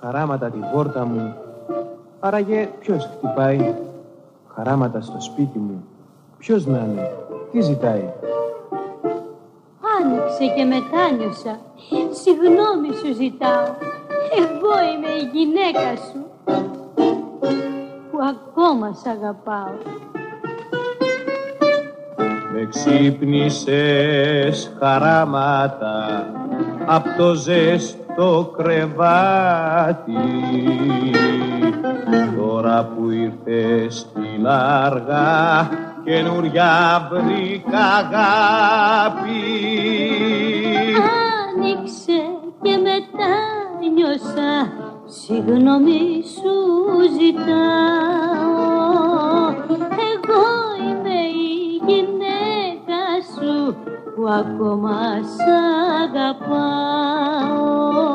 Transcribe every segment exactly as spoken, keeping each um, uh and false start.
χαράματα την πόρτα μου. Άραγε ποιος χτυπάει? Χαράματα στο σπίτι μου. Ποιος να είναι? Τι ζητάει? Άνοιξε και μετάνιωσα. Συγγνώμη σου ζητάω. Εγώ είμαι η γυναίκα σου που ακόμα σ' αγαπάω. Με ξύπνησες χαράματα απ' το ζεστό κρεβάτι. Τώρα που ήρθες στην αργά καινούρια βρήκα αγάπη. Άνοιξε και μετάνιωσα. Συγγνώμη σου ζητάω. Εγώ είμαι η γυναίκα σου που ακόμα σ' αγαπάω.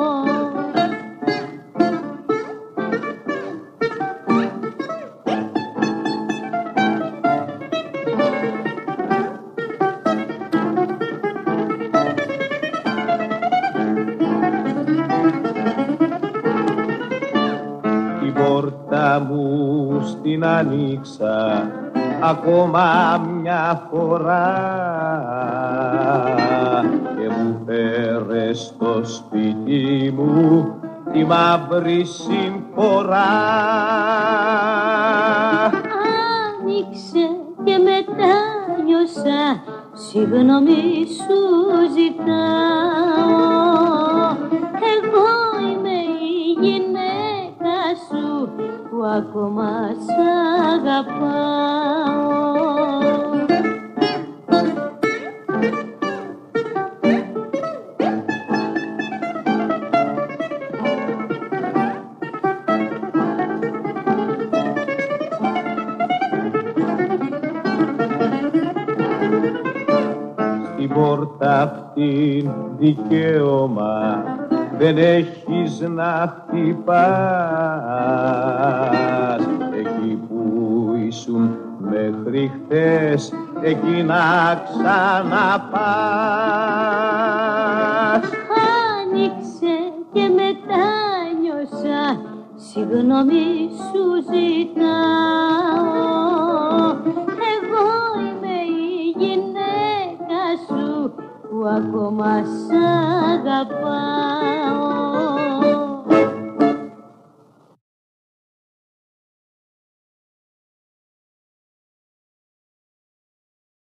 Την πόρτα μου στην ανοίξα ακόμα μια φορά και μου φέρε στο σπίτι μου τη μαύρη συμφορά. Άνοιξε και μετάνιωσα. Συγγνώμη σου ζητάω. Εγώ είμαι η γυναίκα σου που ακόμα σ' αγαπάω. Στην πόρτα αυτήν δικαίωμα δεν έχεις να χτυπάς. Εκεί που ήσουν μέχρι χθες, εκεί να ξαναπάς. Άνοιξε και μετάνιωσα. Συγγνώμη σου ζητάω. Εγώ είμαι η γυναίκα σου που ακόμα σ' αγαπάω.